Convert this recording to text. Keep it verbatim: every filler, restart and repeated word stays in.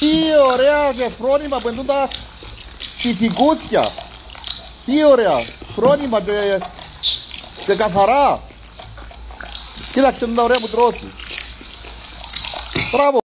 Τι ωραία και φρόνημα που είναι τα πυθικούθια. Τι ωραία, φρόνημα και, και καθαρά. Κοίταξε τα ωραία που τρώσει. Μπράβο.